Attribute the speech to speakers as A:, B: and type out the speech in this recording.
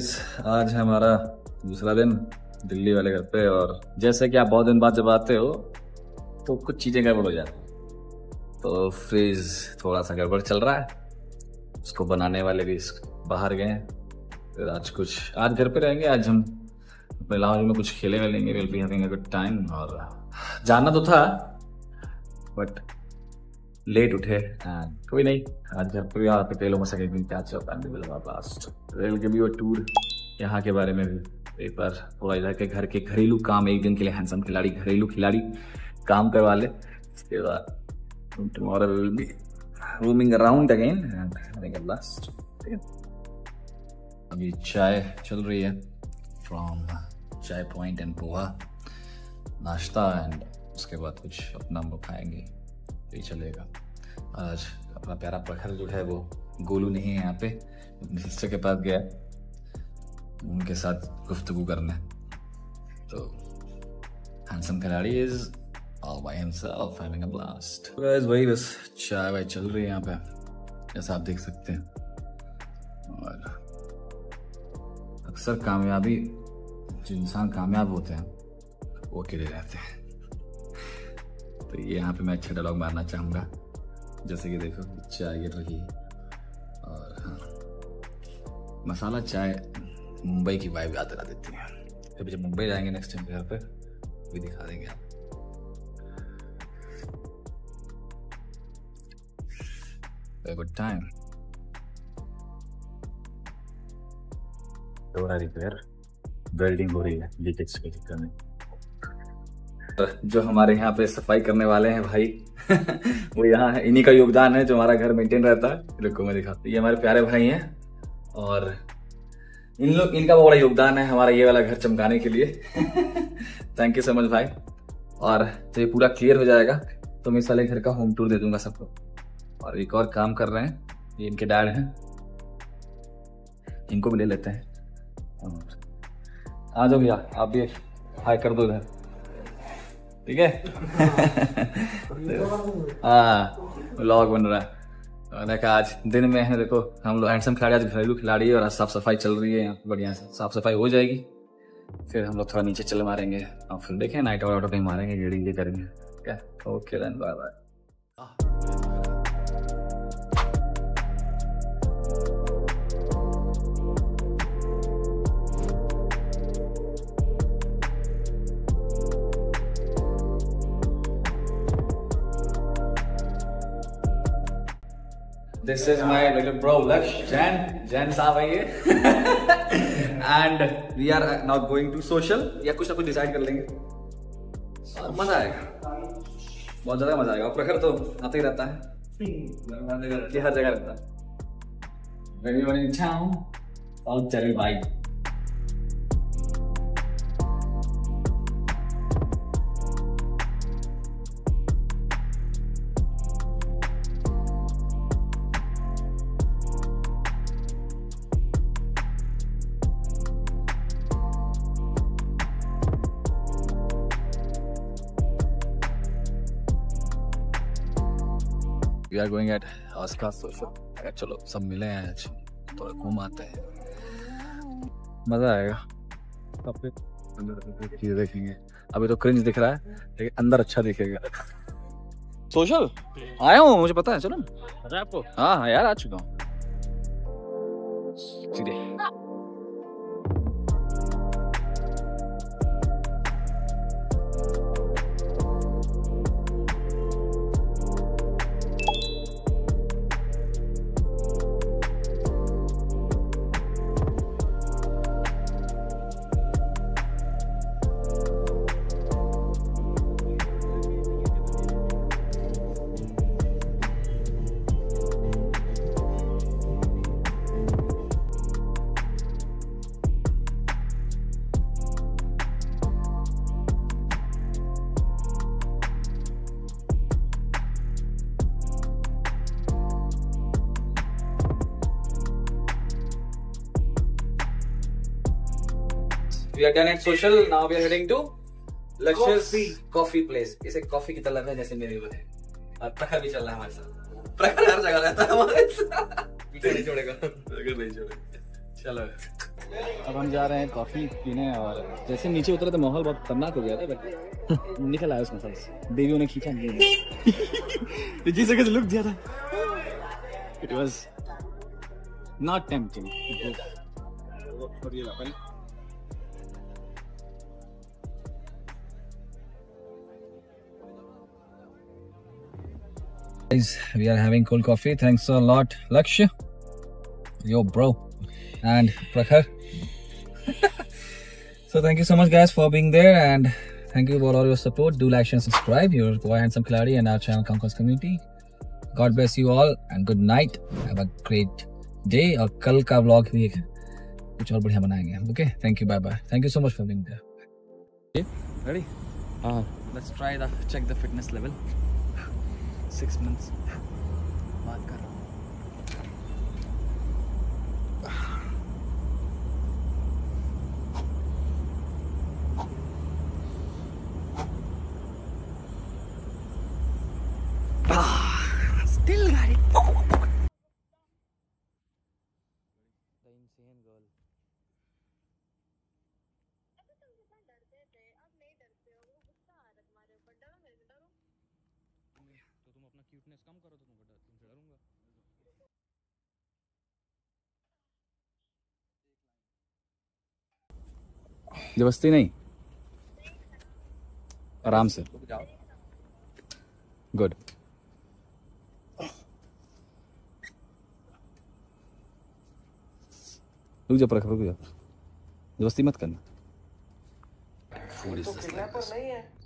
A: Guys, आज है हमारा दूसरा दिन दिल्ली वाले घर पे। और जैसे कि आप बहुत दिन बाद जब आते हो तो कुछ चीज़ें गड़बड़ हो जाती हैं। तो फ्रिज थोड़ा सा गड़बड़ चल रहा है, उसको बनाने वाले भी बाहर गए हैं। फिर आज घर पे रहेंगे। आज हम अपने लाउंज में कुछ खेले वेलेंगे, will be having a good time. और जाना तो था बट लेट उठे, कोई नहीं। आज घर पे भी यहाँ पे टेलो में सेकंड दिन क्या चलता है लास्ट रेल के भी वो टूर यहाँ के बारे में भी एक बार थोड़ा इधर के घर के घरेलू काम एक दिन के लिए हैंडसम खिलाड़ी घरेलू खिलाड़ी काम करवा ले। इसके बाद tomorrow will be roaming around again and having a blast। अभी चाय चल रही है फ्रॉम चाय पॉइंट एंड पोहा नाश्ता, एंड उसके बाद कुछ अपना हम खाएंगे तो ही चलेगा। आज अपना प्यारा प्रखर जो है वो गोलू नहीं है यहाँ पे, अपनी सिस्टर के पास गया उनके साथ गुफ्तगू करने। तो हैंडसम खिलाड़ी is all by himself having a blast। तो guys वही बस चाय वाय चल रही है यहाँ पे जैसा आप देख सकते हैं। और अक्सर कामयाबी जो इंसान कामयाब होते हैं वो अकेले रहते हैं। तो ये यहाँ पे मैं अच्छा डायलॉग मारना चाहूँगा, जैसे कि देखो चाय गिर रही है और हाँ, मसाला चाय मुंबई की वाइब याद दिला देती है। फिर जब मुंबई जाएंगे नेक्स्ट टाइम घर पे भी दिखा देंगे आप। Good time. रिपेयर वेल्डिंग हो रही है, लीकेज के चक्कर में। जो हमारे यहाँ पे सफाई करने वाले हैं भाई वो यहाँ है, इन्हीं का योगदान है जो हमारा घर मेंटेन रहता है। देखो मैं दिखाता हूँ, ये हमारे प्यारे भाई हैं और इनका बड़ा योगदान है हमारा ये वाला घर चमकाने के लिए। थैंक यू सो मच भाई। और जब ये पूरा क्लियर हो जाएगा तो मैं इस वाले घर का होम टूर दे दूंगा सबको। और एक और काम कर रहे हैं, ये इनके डैड हैं, इनको भी ले लेते हैं। आ जाओ भैया, आप भी हाय कर दो इधर, ठीक है। हाँ व्लॉग बन रहा है। मैंने कहा आज दिन में है, देखो हम लोग हैंडसम खिलाड़ी, आज घरेलू खिलाड़ी है और आज साफ सफाई चल रही है यहाँ बढ़िया से। साफ सफाई हो जाएगी फिर हम लोग थोड़ा नीचे चल मारेंगे और फिर देखें नाइट आउट कहीं मारेंगे, गेड़ी ये करेंगे क्या। Okay then bye bye. This is my little bro Laksh Jain साहब है ये। And we are now going to social, या कुछ ना कुछ डिसाइड कर लेंगे। मजा आएगा, बहुत ज्यादा मजा आएगा। प्रखर तो आते ही रहता है, ये हर जगह रहता है। Everyone in town, all चले भाई। We are going at Oscar Social। चलो सब मिले हैं आज, थोड़ा घूम आते हैं, मजा आएगा। चीजें देखेंगे। अभी तो क्रिंज दिख रहा है लेकिन अंदर अच्छा दिखेगा। सोशल आया हूँ, मुझे पता है। चलो पता है आपको? हाँ हाँ यार आ चुका हूँ सीधे। We are done at social. Now we are heading to Lakshya's coffee place। इसे कॉफी की तलब है जैसे मेरे को है। और प्रखर भी चल रहा है हमारे साथ। प्रखर हर जगह रहता है हमारे साथ। पीछे नहीं छोड़ेगा। प्रखर नहीं छोड़ेगा। चलो अब हम जा रहे हैं कॉफी पीने और जैसे नीचे उतरे तो माहौल बहुत खतरनाक हो गया था बट निकल आया उसमें सबसे। देवियों ने खींचा नहीं जिस जगह से लुक दिया था it was not tempting. We are having cold coffee. Thanks a lot, Lakshya. Yo, bro. And Prakhar. So thank you so much, guys, for being there, and thank you for all your support. Do like, share, and subscribe. Your boy Handsome Clarity and our channel Conquest Community. God bless you all and good night. Have a great day. और कल का vlog भी कुछ और बढ़िया बनाएंगे हम. Okay. Thank you. Bye bye. Thank you so much for being there. Okay. Ready? Let's try check the fitness level. 6 months बात कर रहा हूँ. Still got it. The insane girl. तो तुम अपना क्यूटनेस कम करो तो तुमसे डरूंगा. जबरदस्ती नहीं, आराम से. गुड. रुक जा पर रुक जा, जबरदस्ती मत करना. Food is